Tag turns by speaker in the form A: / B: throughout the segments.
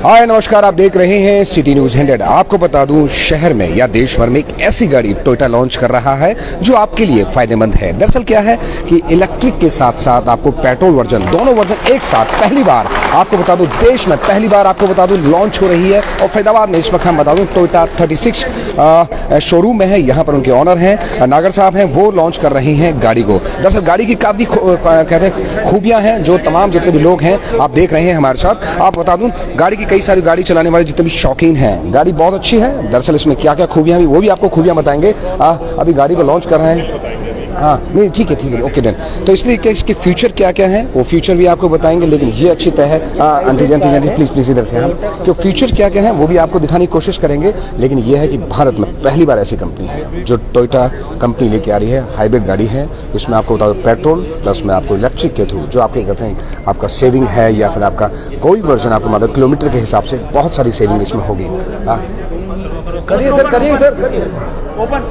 A: हाय नमस्कार, आप देख रहे हैं सिटी न्यूज 100। आपको बता दूं, शहर में या देश भर में एक ऐसी गाड़ी टोयोटा लॉन्च कर रहा है जो आपके लिए फायदेमंद है। दरअसल क्या है कि इलेक्ट्रिक के साथ साथ आपको पेट्रोल वर्जन, दोनों वर्जन एक साथ पहली बार आपको बता दूं, देश में पहली बार आपको बता दूं लॉन्च हो रही है। और फैदाबाद में इस वक्त हम बता दूं टोयोटा 36 शोरूम में है। यहाँ पर उनके ऑनर हैं नागर साहब हैं, वो लॉन्च कर रहे हैं गाड़ी को। दरअसल गाड़ी की काफ़ी कहते हैं खूबियाँ हैं जो तमाम जितने भी लोग हैं आप देख रहे हैं हमारे साथ। आप बता दूं गाड़ी की कई सारी गाड़ी चलाने वाले जितने भी शौकीन हैं, गाड़ी बहुत अच्छी है। दरअसल इसमें क्या क्या खूबियाँ हैं वो भी आपको खूबियाँ बताएंगे। अभी गाड़ी को लॉन्च कर रहे हैं। हाँ नहीं ठीक है ओके डन। तो इसलिए क्या इसके फ्यूचर क्या क्या है वो फ्यूचर भी आपको बताएंगे, लेकिन ये अच्छी तय है। आंटी प्लीज इधर से हम तो फ्यूचर क्या क्या है वो भी आपको दिखाने की कोशिश करेंगे। लेकिन ये है कि भारत में पहली बार ऐसी कंपनी है जो टोयोटा कंपनी लेके आ रही है। हाइब्रिड गाड़ी है, इसमें आपको बता दो पेट्रोल प्लस में आपको इलेक्ट्रिक के थ्रू जो आपके कहते हैं आपका सेविंग है या फिर आपका कोई वर्जन आपको मतलब किलोमीटर के हिसाब से बहुत सारी सेविंग इसमें होगी। करिए सर ओपन।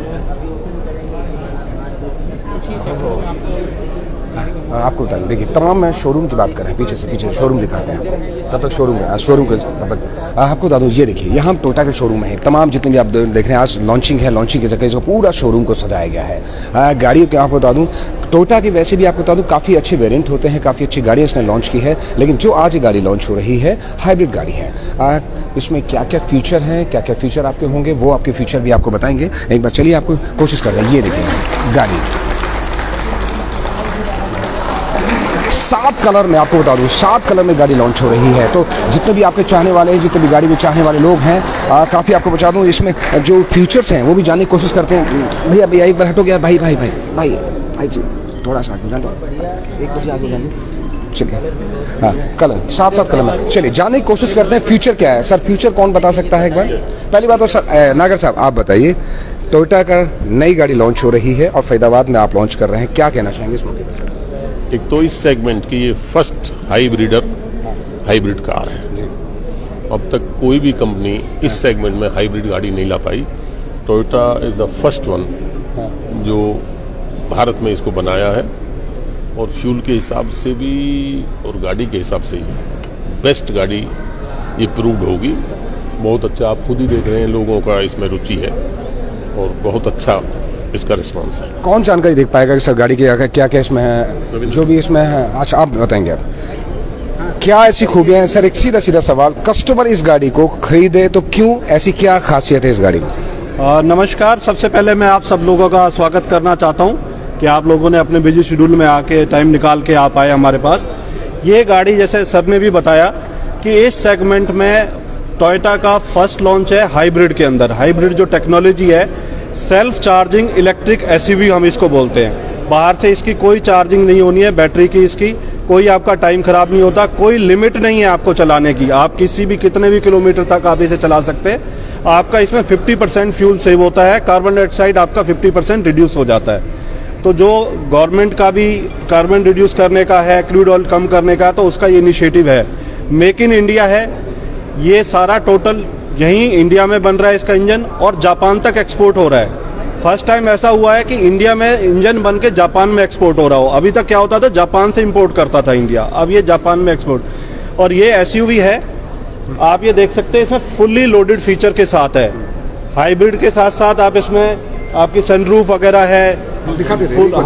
A: आपको बता दें, देखिए तमाम मैं शोरूम की बात कर रहे हैं, पीछे शोरूम दिखाते हैं तब तक शोरूम के तब तक आपको बता दूं, ये देखिए यहाँ हम टोयोटा के शोरूम में है। तमाम जितने भी आप देख रहे हैं आज लॉन्चिंग है, लॉन्चिंग के जगह जो पूरा शोरूम को सजाया गया है। गाड़ियों के आपको बता दूं टोयोटा के वैसे भी आपको बता दूं काफ़ी अच्छे वेरिएंट होते हैं, काफ़ी अच्छी गाड़ियाँ इसने लॉन्च की है। लेकिन जो आज ये गाड़ी लॉन्च हो रही है हाइब्रिड गाड़ी है। इसमें क्या क्या फीचर हैं, क्या क्या फीचर आपके होंगे वो आपके फीचर भी आपको बताएंगे। एक बार चलिए आपको कोशिश कर रहे हैं। ये देखिए गाड़ी 7 कलर में आपको बता दूं, 7 कलर में गाड़ी लॉन्च हो रही है। तो जितने भी आपके चाहने वाले हैं, जितने भी गाड़ी में चाहने वाले लोग हैं, काफ़ी आपको बता दूं इसमें जो फीचर्स हैं वो भी जानने की कोशिश करते हैं। भैया एक बार हटो गया भाई जी थोड़ा सा आगे एक बजे आगे जाने। चलिए हाँ कलर 7 कलर में चलिए जानने की कोशिश करते हैं फ्यूचर क्या है। सर फ्यूचर कौन बता सकता है एक बार? पहली बात तो सर नागर साहब आप बताइए, टोयोटा का नई गाड़ी लॉन्च हो रही है और फैदाबाद में आप लॉन्च कर रहे हैं, क्या कहना चाहेंगे इस मौके पर?
B: एक तो इस सेगमेंट की ये फर्स्ट हाइब्रिड कार है। अब तक कोई भी कंपनी इस सेगमेंट में हाइब्रिड गाड़ी नहीं ला पाई। Toyota is the first one जो भारत में इसको बनाया है और फ्यूल के हिसाब से भी और गाड़ी के हिसाब से ही बेस्ट गाड़ी ये प्रूव्ड होगी। बहुत अच्छा, आप खुद ही देख रहे हैं लोगों का इसमें रुचि है और बहुत अच्छा इसका रिस्पांस है।
A: कौन जानकारी देख पाएगा कि सर गाड़ी की क्या क्या इसमें है, जो भी इसमें है? अच्छा आप बताएंगे क्या ऐसी खूबियां हैं? सर एक सीधा सवाल, कस्टमर इस गाड़ी को खरीदे तो क्यों, ऐसी क्या खासियत है इस गाड़ी में?
C: नमस्कार, सबसे पहले मैं आप सब लोगों का स्वागत करना चाहता हूं कि आप लोगों ने अपने बिजी शेड्यूल में आके टाइम निकाल के आप आए हमारे पास। ये गाड़ी जैसे सर ने भी बताया कि इस सेगमेंट में टोयोटा का फर्स्ट लॉन्च है हाइब्रिड के अंदर। हाइब्रिड जो टेक्नोलॉजी है, सेल्फ चार्जिंग इलेक्ट्रिक एसयूवी हम इसको बोलते हैं। बाहर से इसकी कोई चार्जिंग नहीं होनी है, बैटरी की इसकी कोई आपका टाइम खराब नहीं होता, कोई लिमिट नहीं है आपको चलाने की। आप किसी भी कितने भी किलोमीटर तक आप इसे चला सकते हैं। आपका इसमें 50% फ्यूल सेव होता है, कार्बन डाइऑक्साइड आपका 50% रिड्यूस हो जाता है। तो जो गवर्नमेंट का भी कार्बन रिड्यूस करने का है, क्रूड ऑयल कम करने का, तो उसका ये इनिशिएटिव है। मेक इन इंडिया है, ये सारा टोटल यहीं इंडिया में बन रहा है इसका इंजन और जापान तक एक्सपोर्ट हो रहा है। फर्स्ट टाइम ऐसा हुआ है कि इंडिया में इंजन बन के जापान में एक्सपोर्ट हो रहा हो। अभी तक क्या होता था, जापान से इंपोर्ट करता था इंडिया, अब ये जापान में एक्सपोर्ट। और ये एसयूवी है, आप ये देख सकते हैं इसमें फुल्ली लोडेड फीचर के साथ है। हाइब्रिड के साथ साथ आप इसमें आपकी सनरूफ वगैरह है।
A: दिखाते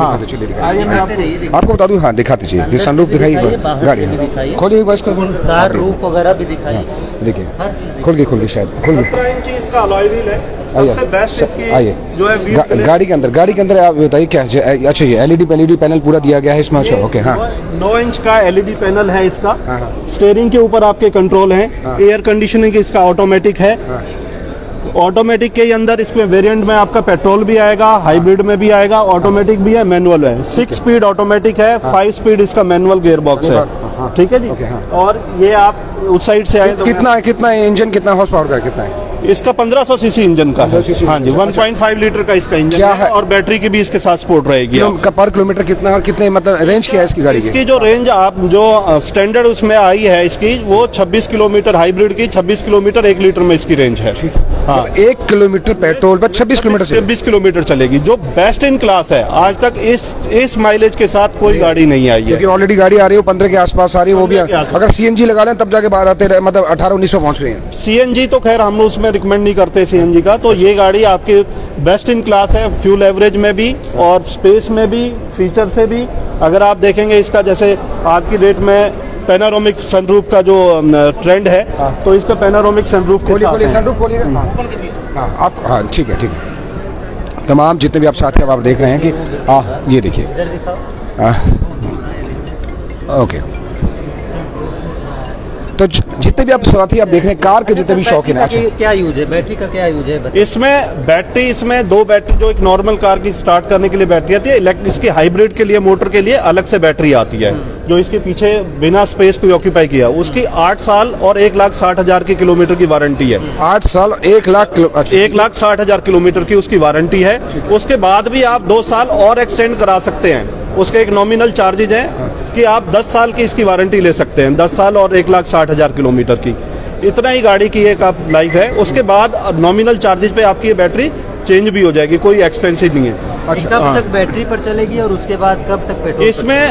A: आपको बता दूं, हाँ दिखाते चाहिए ये सनरूफ दिखाइए गाड़ी, खोलिए एक बार इसको,
D: कार रूफ वगैरह भी दिखाइए।
A: देखिए खोल के शायद खोल के
C: इसका अलॉय व्हील है, सबसे बेस्ट इसकी
A: आइए
C: जो है
A: गाड़ी के अंदर आप बताइए क्या? अच्छा ये एलईडी पैनल पूरा दिया गया है इसमें। अच्छा ओके हाँ
C: 9 इंच का एलईडी पैनल है इसका। स्टीयरिंग के ऊपर आपके कंट्रोल है, एयर कंडीशनिंग इसका ऑटोमेटिक है। ऑटोमेटिक के अंदर इसमें वेरिएंट में आपका पेट्रोल भी आएगा, हाइब्रिड में भी आएगा, ऑटोमेटिक भी है, मैनुअल है। 6 स्पीड ऑटोमेटिक है, 5 स्पीड इसका मैनुअल गियर बॉक्स है। ठीक है जी। और ये आप उस साइड से आए तो
A: कितना इंजन, कितना हॉर्स पावर का कितना है?
C: इसका 1500 सीसी इंजन का है। हाँ जी 1.5 लीटर का इसका इंजन है और बैटरी की भी इसके साथ सपोर्ट रहेगी।
A: पर किलोमीटर कितना और कितने मतलब रेंज क्या है इसकी गाड़ी?
C: इसकी जो रेंज आप जो स्टैंडर्ड उसमें आई है इसकी वो 26 किलोमीटर, हाइब्रिड की 26 किलोमीटर 1 लीटर में इसकी रेंज है। हाँ।
A: 1 किलोमीटर पेट्रोल पर 26 किलोमीटर चलेगी।
C: 26 किलोमीटर चलेगी, जो बेस्ट इन क्लास है। आज तक इस माइलेज के साथ कोई गाड़ी नहीं आई है,
A: क्योंकि ऑलरेडी गाड़ी आ रही है 15 के आसपास आ रही है, वो भी
C: 15 के आसपास।
A: अगर सीएनजी लगा लें तब जाके 12-13 मतलब 18-19 पहुंच रही है।
C: सीएनजी तो खैर हम उसमें रिकमेंड नहीं करते सीएनजी का। तो ये गाड़ी आपकी बेस्ट इन क्लास है, फ्यूल एवरेज में भी और स्पेस में भी, फीचर से भी। अगर आप देखेंगे इसका, जैसे आज की डेट में पैनारोमिक सनरूफ का जो ट्रेंड है, तो इसका पैनारोमिक सनरूफ
A: खोलिए सनरूफ खोलिए। हाँ आप, हाँ ठीक है ठीक है। तमाम जितने भी आप साथी अब आप देख रहे हैं कि ये देखिए, ओके। तो जितने भी आप साथी आप देख रहे हैं कार के जितने भी शौकीन है,
D: क्या यूज है, बैटरी का क्या यूज है?
C: इसमें बैटरी, इसमें 2 बैटरी, जो एक नॉर्मल कार की स्टार्ट करने के लिए बैटरी आती है, इसकी हाइब्रिड के लिए, मोटर के लिए अलग से बैटरी आती है, जो इसके पीछे बिना स्पेस को ऑक्यूपाई किया। उसकी 8 साल और 1,60,000 की किलोमीटर की वारंटी है।
A: 8 साल
C: 1,60,000 किलोमीटर की उसकी वारंटी है। उसके बाद भी आप 2 साल और एक्सटेंड करा सकते हैं। उसके एक नॉमिनल चार्जेज हैं कि आप 10 साल की इसकी वारंटी ले सकते हैं, 10 साल और 1,60,000 किलोमीटर की। इतना ही गाड़ी की एक आप लाइफ है। उसके बाद नॉमिनल चार्जेज पे आपकी ये बैटरी चेंज भी हो जाएगी, कोई एक्सपेंसिव नहीं है।
D: कब तक बैटरी पर चलेगी और उसके बाद कब तक पेट्रोल?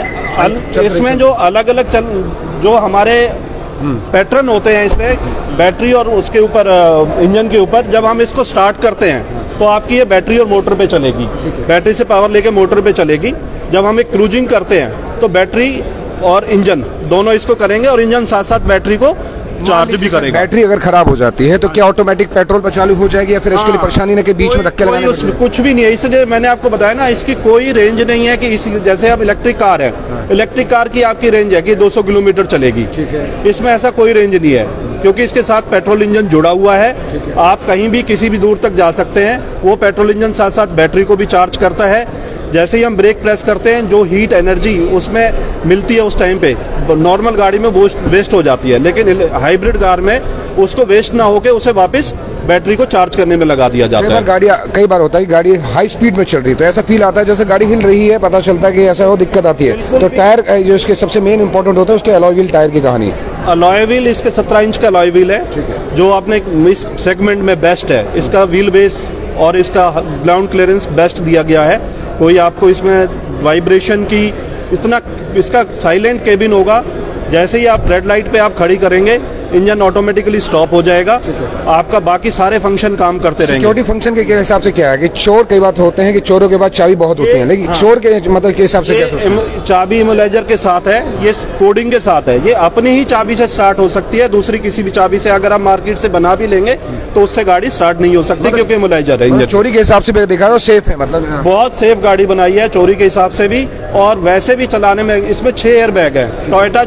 C: इसमें जो अलग अलग जो हमारे पैटर्न होते हैं इसमें बैटरी और उसके ऊपर इंजन के ऊपर, जब हम इसको स्टार्ट करते हैं तो आपकी ये बैटरी और मोटर पे चलेगी, बैटरी से पावर लेके मोटर पे चलेगी। जब हम एक क्रूजिंग करते हैं तो बैटरी और इंजन दोनों इसको करेंगे, और इंजन साथ साथ बैटरी को चार्ज भी करेगा।
A: बैटरी अगर खराब हो जाती है तो क्या ऑटोमेटिक पेट्रोल पर चालू हो जाएगी, या फिर इसके लिए परेशानी नहीं कि बीच में धक्के लगाने पड़ेंगे?
C: कुछ भी नहीं है। इसलिए मैंने आपको बताया ना, इसकी कोई रेंज नहीं है कि जैसे अब इलेक्ट्रिक कार है, इलेक्ट्रिक कार की आपकी रेंज है कि 200 किलोमीटर चलेगी।
A: ठीक है।
C: इसमें ऐसा कोई रेंज नहीं है, क्योंकि इसके साथ पेट्रोल इंजन जुड़ा हुआ है। आप कहीं भी किसी भी दूर तक जा सकते हैं। वो पेट्रोल इंजन साथ साथ बैटरी को भी चार्ज करता है। जैसे ही हम ब्रेक प्रेस करते हैं, जो हीट एनर्जी उसमें मिलती है उस टाइम पे नॉर्मल गाड़ी में वो वेस्ट हो जाती है, लेकिन हाइब्रिड कार में उसको वेस्ट ना होके उसे वापस बैटरी को चार्ज करने में लगा दिया जाता है।
A: गाड़ी कई बार होता है कि गाड़ी हाई स्पीड में चल रही है तो ऐसा फील आता है जैसे गाड़ी हिल रही है, पता चलता है कि ऐसा हो दिक्कत आती है। तो टायर जो इसके सबसे मेन इंपॉर्टेंट होता है उसके अलॉय व्हील टायर की कहानी।
C: अलॉय व्हील इसके 17 इंच का अलॉय व्हील है, जो अपने इस सेगमेंट में बेस्ट है। इसका व्हील बेस और इसका ग्राउंड क्लियरेंस बेस्ट दिया गया है। कोई आपको इसमें वाइब्रेशन की इतना, इसका साइलेंट केबिन होगा। जैसे ही आप रेड लाइट पे आप खड़ी करेंगे, इंजन ऑटोमेटिकली स्टॉप हो जाएगा। आपका बाकी सारे फंक्शन काम करते रहेंगे।
A: सिक्योरिटी फंक्शन के हिसाब से क्या है कि चोर कई बात होते हैं कि चोरों के पास चाबी बहुत होती है, लेकिन चोर के मतलब के हिसाब से क्या
C: चाबी इमोलाइजर के साथ है, ये कोडिंग के साथ है। ये अपनी ही चाबी से स्टार्ट हो सकती है, दूसरी किसी भी चाबी से अगर आप मार्केट से बना भी लेंगे तो उससे गाड़ी स्टार्ट नहीं हो सकती, क्योंकि इमोलाइजर है इंजन।
A: चोरी के हिसाब से देखा तो सेफ है, मतलब
C: बहुत सेफ गाड़ी बनाई है चोरी के हिसाब से भी, और वैसे भी चलाने में। इसमें 6 एयर बैग है। टोयोटा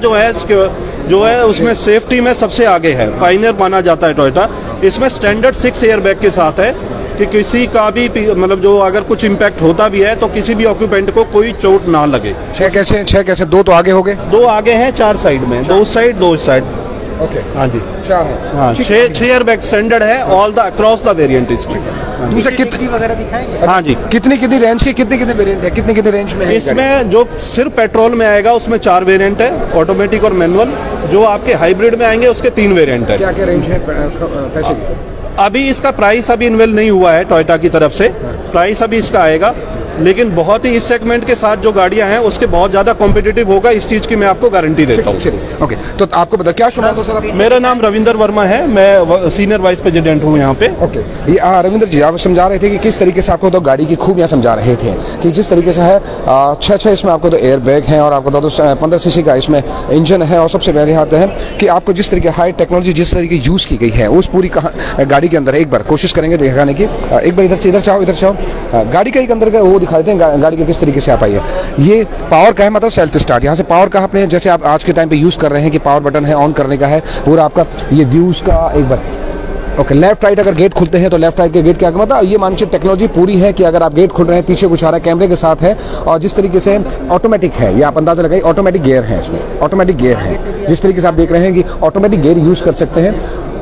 C: जो है उसमें सेफ्टी में सबसे आगे है, पायनियर माना जाता है टोयोटा। इसमें स्टैंडर्ड 6 एयर बैग के साथ है कि किसी का भी मतलब जो अगर कुछ इम्पैक्ट होता भी है तो किसी भी ऑक्यूपेंट को कोई चोट ना लगे।
A: 6 कैसे 2 तो आगे हो गए,
C: 2 आगे हैं, 4 साइड में, 2 साइड 2 साइड।
A: ओके
C: हाँ जी,
A: 4 है।
C: हाँ 6 एयर बैग स्टैंडर्ड है, all the across the variant is.
A: दूसरा कितनी
D: वगैरह दिखाएंगे?
C: हाँ जी,
A: कितनी रेंज के कितने वेरिएंट है, कितने रेंज में है?
C: इसमें जो सिर्फ पेट्रोल में आएगा उसमें 4 वेरिएंट है, ऑटोमेटिक और मैनुअल। जो आपके हाइब्रिड में आएंगे उसके 3 वेरिएंट है।
A: क्या रेंज है पैसे की?
C: अभी इसका प्राइस अभी इन्वेल नहीं हुआ है टोयोटा की तरफ से, प्राइस अभी इसका आएगा। लेकिन बहुत ही इस सेगमेंट के साथ जो गाड़ियां हैं उसके बहुत ज्यादा कॉम्पिटिटिव होगा, इस चीज की मैं आपको गारंटी देता हूँ।
A: ओके, तो आपको बता क्या शुभ नाम सर?
C: मेरा नाम रविंदर वर्मा है, मैं सीनियर वाइस प्रेसिडेंट हूँ यहाँ पे।
A: ओके, ये रविंदर जी आप समझा रहे थे कि किस तरीके से आपको तो गाड़ी की खूबियां समझा रहे थे कि जिस तरीके से है 6 इसमें आपको तो एयर बैग है, और आपको तो 15 सीसी का इसमें इंजन है, और सबसे पहले आता है कि आपको जिस तरीके हाई टेक्नोलॉजी जिस तरीके यूज की गई है उस पूरी गाड़ी के अंदर एक बार कोशिश करेंगे दिखाने की। एक बार इधर से आओ। गाड़ी का एक अंदर का वो दिखा देते हैं गाड़ी के किस तरीके से आप आई है। ये पावर का है, मतलब सेल्फ स्टार्ट। यहाँ से पावर का आपने जैसे आप आज के टाइम पे यूज कर रहे हैं कि पावर बटन है, ऑन करने का है पूरा आपका। ये व्यूज का एक बार ओके, लेफ्ट राइट अगर गेट खुलते हैं तो लेफ्ट राइट के गेट क्या मतलब ये मानसिक टेक्नोलॉजी पूरी है कि अगर आप गेट खुल रहे हैं पीछे कुछ आ रहा है कैमरे के साथ है, और जिस तरीके से ऑटोमेटिक है ये आप अंदाजा लगाइए, ऑटोमेटिक गियर है इसमें, ऑटोमेटिक गियर है। जिस तरीके से आप देख रहे हैं कि ऑटोमेटिक गियर यूज कर सकते हैं।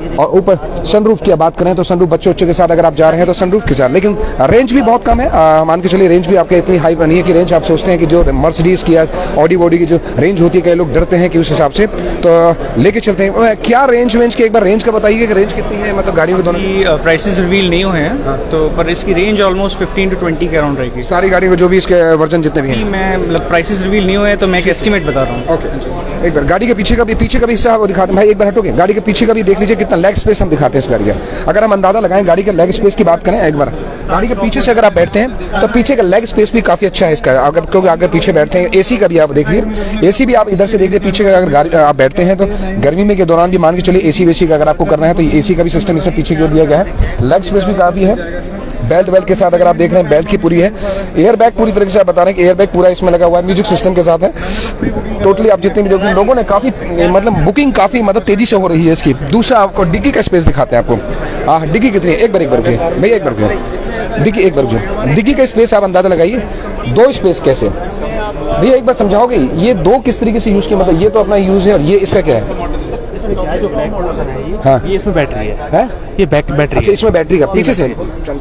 A: और ऊपर सनरूफ की बात करें तो सनरूफ बच्चों के साथ अगर आप जा रहे हैं तो सनरूफ के साथ, लेकिन रेंज भी बहुत कम है। मान के चलिए रेंज भी आपके इतनी हाई नहीं है कि रेंज आप सोचते हैं कि जो मर्सिडीज की या ऑडी बॉडी की जो रेंज होती है, कई लोग डरते हैं कि उस हिसाब से तो लेके चलते हैं। क्या रेंज की एक बार रेंज का बताइए कि रेंज कितनी है, मतलब गाड़ियों के दोनों
E: प्राइसेस रिवील नहीं हुए हैं तो पर इसकी रेंज ऑलमोस्ट 15 to 20 के अराउंड रहेगी
A: सारी गाड़ियों को, जो भी इसके वर्जन जितने भी हैं।
E: मैं मतलब प्राइसेस रिवील नहीं हुए हैं तो मैं एक एस्टिमेट बता रहा हूँ।
A: ओके, एक बार गाड़ी के पीछे का भी हिस्सा वो दिखाते हैं भाई, एक बार हटोगे, गाड़ी के पीछे का भी देख लीजिए कितना लेग स्पेस हम दिखाते हैं इस गाड़ी का। अगर हम अंदाजा लगाएं गाड़ी के लेग स्पेस की बात करें एक बार, गाड़ी के पीछे से अगर आप बैठते हैं तो पीछे का लेग स्पेस भी काफी अच्छा है इसका। अगर क्योंकि अगर पीछे बैठते हैं, एसी का भी आप देखिए, एसी भी आप इधर से देखिए पीछे का, अगर गाड़ी आप बैठते हैं तो गर्मी में के दौरान भी मान के चलिए एसी वेसी का अगर आपको करना है तो एसी का भी सिस्टम इसमें पीछे की ओर दिया गया है। लेग स्पेस भी काफी है। बेल्ट के साथ अगर आप देख रहे हैं बेल्ट की पूरी है। एयर बैग पूरी तरीके से आप बता रहे हैं कि एयर बैग पूरा इसमें लगा हुआ है, म्यूजिक सिस्टम के साथ है। टोटली आप जितने भी लोगों ने काफी मतलब बुकिंग काफी मतलब तेजी से हो रही है इसकी। दूसरा आपको डिग्गी का स्पेस दिखाते हैं आपको। हाँ, डिग्गी कितनी है, एक बार भैया एक बार डिग्गी एक बार डिग्गी का स्पेस आप अंदाजा लगाइए। 2 स्पेस कैसे भैया, एक बार समझाओगे ये 2 किस तरीके से यूज किया, मतलब ये तो अपना यूज है और ये इसका क्या है?
F: क्या है जो बैक पोर्शन है ये,
A: हाँ,
F: ये इसमें बैटरी है, ये बैटरी
A: अच्छा, इसमें बैटरी का पीछे से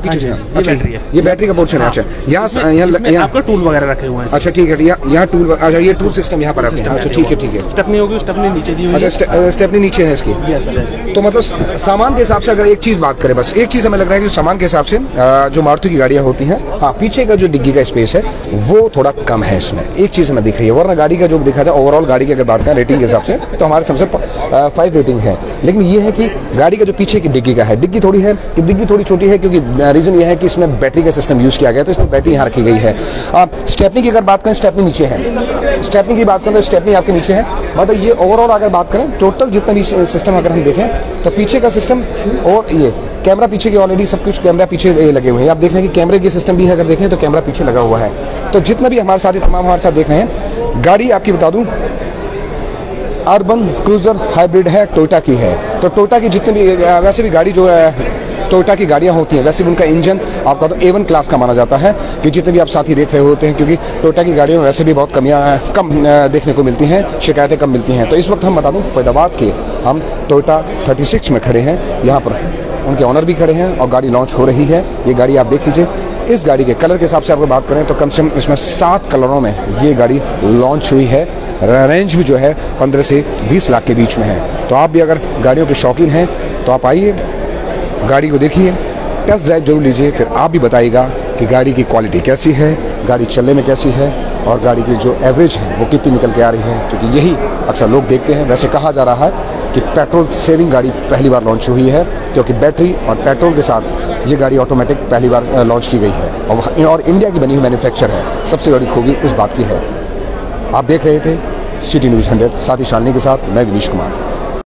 A: ये बैटरी है, ये बैटरी का पोर्शन है। अच्छा, यहाँ
F: आपका टूल वगैरह रखे हुए हैं।
A: अच्छा ठीक है, यहाँ टूल, अच्छा ये टूल सिस्टम यहाँ पर है। अच्छा ठीक है,
F: स्टेपनी होगी, स्टेपनी नीचे दी हुई है।
A: अच्छा, स्टेपनी नीचे है इसकी। तो मतलब सामान के हिसाब से अगर एक चीज बात करें, बस एक चीज हमें लग रहा है कि सामान के हिसाब से जो मारुति की गाड़ियां होती हैं, हाँ, पीछे का जो डिग्गी का स्पेस है वो थोड़ा कम है इसमें, एक चीज हमें दिख रही है। वरना गाड़ी का जो दिखा था ओवरऑल गाड़ी की अगर बात करें रेटिंग के हिसाब से तो हमारे सबसे 5 रेटिंग है। लेकिन ये है कि गाड़ी का जो पीछे की डिग्गी का है, डिग्गी थोड़ी है कि डिग्गी थोड़ी छोटी है, क्योंकि रीजन ये है कि इसमें बैटरी का सिस्टम यूज किया गया, तो इसमें बैटरी यहाँ रखी गई है। स्टेपनी की अगर बात करें, स्टेपनी नीचे है। स्टेपनी की बात करें तो स्टेपनी आपके नीचे है। मतलब ये ओवरऑल अगर बात करें टोटल जितना भी सिस्टम अगर हम देखें तो पीछे का सिस्टम और ये कैमरा पीछे की ऑलरेडी सब कुछ कैमरा पीछे लगे हुए हैं। आप देख रहे हैं कि कैमरे के सिस्टम भी है, अगर देखें तो कैमरा पीछे लगा हुआ है। तो जितना भी हमारे साथ तमाम हमारे साथ देख रहे हैं, गाड़ी आपकी बता दूं अर्बन क्रूजर हाइब्रिड है, टोयोटा की है। तो टोयोटा की जितने भी वैसे भी गाड़ी जो है टोयोटा की गाड़ियां होती हैं, वैसे भी उनका इंजन आपका तो A1 क्लास का माना जाता है, कि जितने भी आप साथी देख रहे होते हैं, क्योंकि टोयोटा की गाड़ियों में वैसे भी बहुत कम देखने को मिलती हैं, शिकायतें कम मिलती हैं। तो इस वक्त हम बता दूं फैदाबाद के हम टोयोटा 36 में खड़े हैं। यहाँ पर उनके ऑनर भी खड़े हैं और गाड़ी लॉन्च हो रही है। ये गाड़ी आप देख लीजिए, इस गाड़ी के कलर के हिसाब से आपको बात करें तो कम से कम इसमें 7 कलरों में ये गाड़ी लॉन्च हुई है। रेंज भी जो है 15 से 20 लाख के बीच में है। तो आप भी अगर गाड़ियों के शौकीन हैं तो आप आइए, गाड़ी को देखिए, टेस्ट ड्राइव जरूर लीजिए, फिर आप भी बताइएगा कि गाड़ी की क्वालिटी कैसी है, गाड़ी चलने में कैसी है और गाड़ी की जो एवरेज है वो कितनी निकल के आ रही है। क्योंकि यही अक्सर लोग देखते हैं। वैसे कहा जा रहा है कि पेट्रोल सेविंग गाड़ी पहली बार लॉन्च हुई है, क्योंकि बैटरी और पेट्रोल के साथ ये गाड़ी ऑटोमेटिक पहली बार लॉन्च की गई है और इंडिया की बनी हुई मैन्युफैक्चर है। सबसे बड़ी खूबी इस बात की है। आप देख रहे थे सिटी न्यूज़ 100, साथी शालिनी के साथ मैं विनीश कुमार।